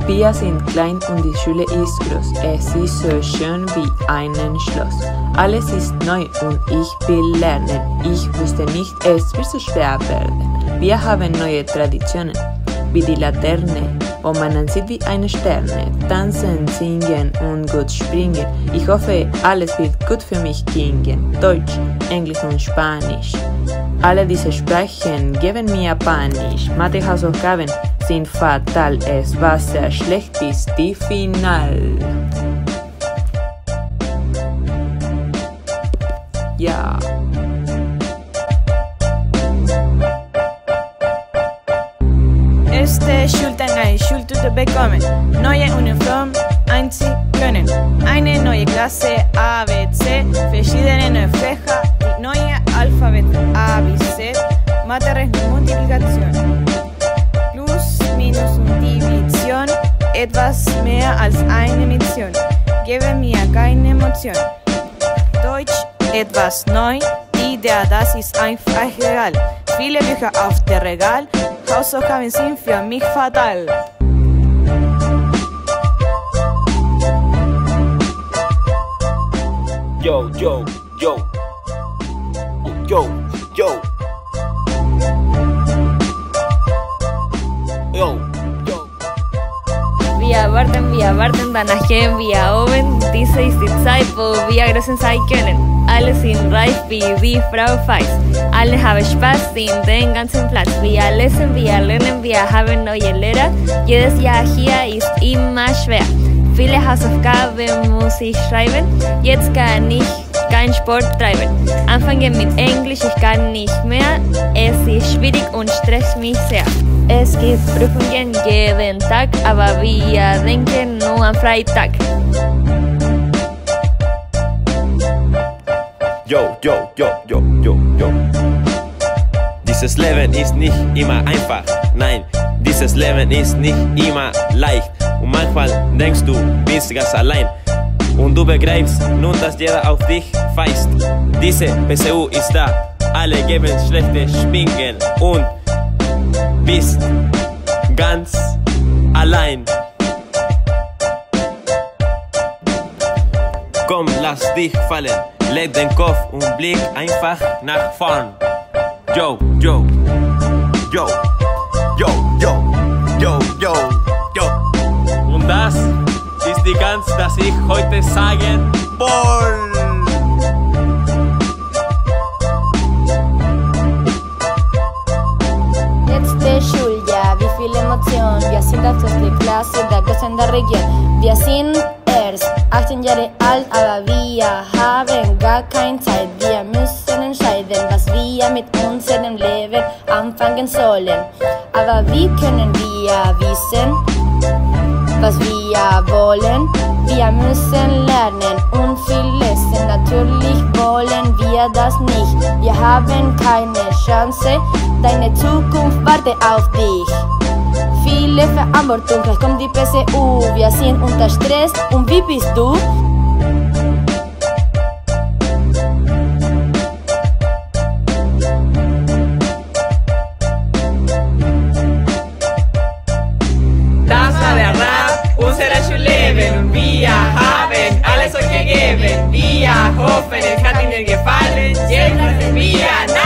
Wir sind klein und die Schule ist groß. Es ist so schön wie ein Schloss. Alles ist neu und ich will lernen. Ich wusste nicht, es wird so schwer werden. Wir haben neue Traditionen, wie die Laterne, wo man ansieht wie eine Sterne. Tanzen, singen und gut springen. Ich hoffe, alles wird gut für mich gehen. Deutsch, Englisch und Spanisch. Alle diese Sprachen geben mir Panisch. Mathe-Hausaufgaben sind fatal. Es war sehr schlecht bis die Final. Ja. Schultern eine Schultüte bekommen, neue Uniform einziehen können, eine neue Klasse A, B, C, verschiedene neue Fächer, die neue Alphabet A bis Z, Mathe, Rechnung, Multiplikation, Plus, Minus und Division, etwas mehr als eine Mission, gebe mir keine Emotion. Deutsch, etwas neu, die Idee, das ist einfach egal. Viele Bücher auf der Regal, Hausaufgaben sind für mich fatal. Yo, yo, yo. Yo, yo. Yo, yo. Wir warten, danach gehen wir oben. Diese ist die Zeit, wo wir großen sein können. Alle sind reif wie die Frau Feist. Alle haben Spaß in den ganzen Platz. Wir lesen, wir lernen, wir haben neue Lehrer. Jedes Jahr hier ist immer schwer. Viele Hausaufgaben muss ich schreiben. Jetzt kann ich keinen Sport treiben. Anfangen mit Englisch, ich kann nicht mehr. Es ist schwierig und stresst mich sehr. Es gibt Prüfungen jeden Tag, aber wir denken nur am Freitag. Yo, yo, yo, yo, yo, yo. Dieses Leben ist nicht immer einfach. Nein, dieses Leben ist nicht immer leicht. Und manchmal denkst du, bist ganz allein. Und du begreifst nun, dass jeder auf dich feist. Diese PSU ist da. Alle geben schlechte Schwingen. Und bist ganz allein. Komm, lass dich fallen. Leg den Kopf und blick einfach nach vorn. Yo, yo, yo, yo, yo, yo, yo, yo. Und das ist die Gans, das ich heute sagen will. Letzte Schuljahr, wie viel Emotion. Wir sind aus der Klasse der Großen der Region. Wir sind erst 18 Jahre alt, aber wir haben gar keine Zeit. Wir müssen entscheiden, was wir mit unserem Leben anfangen sollen. Aber wie können wir wissen, was wir wollen? Wir müssen lernen und viel lesen. Natürlich wollen wir das nicht. Wir haben keine Chance. Deine Zukunft wartet auf dich. Viele Verantwortung, gleich kommt die PSU. Wir sind unter Stress und wie bist du? Das war der Rap unserer Schulleben und wir haben alles euch gegeben. Wir hoffen, es hat Ihnen gefallen. Jetzt machen wir